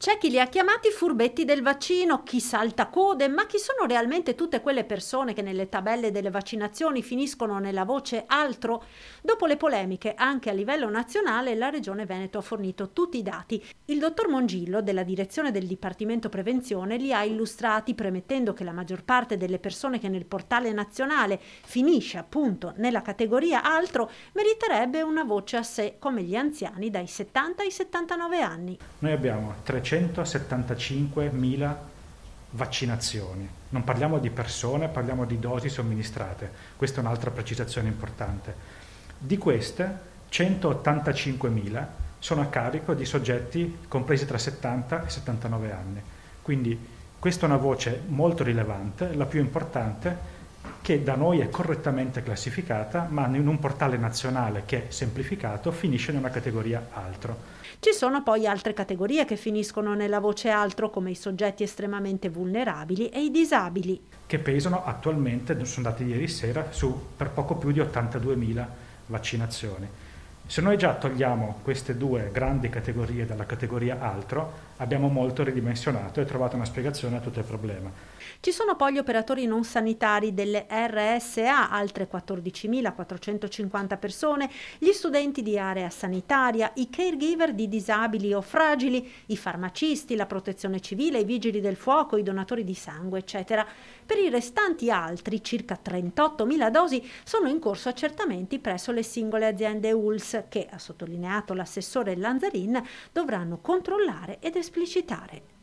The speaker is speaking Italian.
C'è chi li ha chiamati furbetti del vaccino, chi salta code, ma chi sono realmente tutte quelle persone che nelle tabelle delle vaccinazioni finiscono nella voce altro? Dopo le polemiche, anche a livello nazionale, la Regione Veneto ha fornito tutti i dati. Il dottor Mongillo, della direzione del Dipartimento Prevenzione, li ha illustrati premettendo che la maggior parte delle persone che nel portale nazionale finisce appunto nella categoria altro meriterebbe una voce a sé, come gli anziani dai 70 ai 79 anni. Noi abbiamo 375.000 vaccinazioni. Non parliamo di persone, parliamo di dosi somministrate. Questa è un'altra precisazione importante. Di queste, 185.000 sono a carico di soggetti compresi tra 70 e 79 anni. Quindi questa è una voce molto rilevante, la più importante, che da noi è correttamente classificata, ma in un portale nazionale che è semplificato finisce in una categoria altro. Ci sono poi altre categorie che finiscono nella voce altro, come i soggetti estremamente vulnerabili e i disabili, che pesano attualmente, sono dati ieri sera, per poco più di 82.000 vaccinazioni. Se noi già togliamo queste due grandi categorie dalla categoria altro, abbiamo molto ridimensionato e trovato una spiegazione a tutto il problema. Ci sono poi gli operatori non sanitari delle RSA, altre 14.450 persone, gli studenti di area sanitaria, i caregiver di disabili o fragili, i farmacisti, la protezione civile, i vigili del fuoco, i donatori di sangue, eccetera. Per i restanti altri, circa 38.000 dosi, sono in corso accertamenti presso le singole aziende ULSS che, ha sottolineato l'assessore Lanzarin, dovranno controllare ed esplicitare.